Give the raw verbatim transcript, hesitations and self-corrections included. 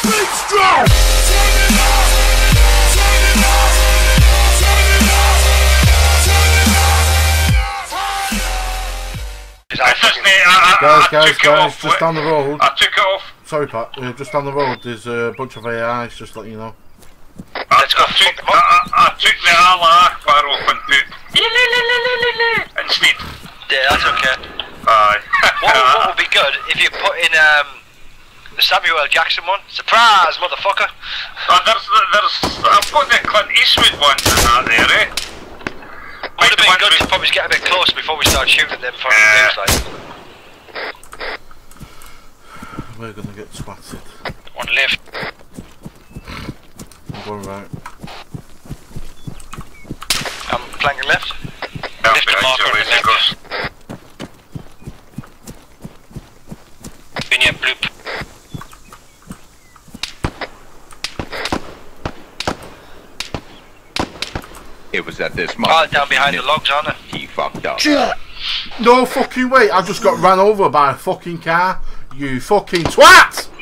Big strong! Guys, guys, guys, just down the road. I took it off. Sorry, Pat. Uh, just down the road, there's a bunch of A Is. Just letting you know. I, I, took, I, I, I took the Allah Akbar off and put instead. Yeah, that's okay. Aye. what, what would be good if you put in um, the Samuel L. Jackson one? Surprise, motherfucker! Uh, there's, there's, I've got the Clint Eastwood ones in that there, eh? Would have been good to probably get a bit close before we start shooting them for yeah. things like. We're gonna get spattered. One left. I'm going right. I'm flanking left. Yeah, left to marker on the left. Been here, bloop. It was at this Oh, moment. down behind the logs, aren't they? He fucked up. No fucking way! I just got ran over by a fucking car. You fucking twat!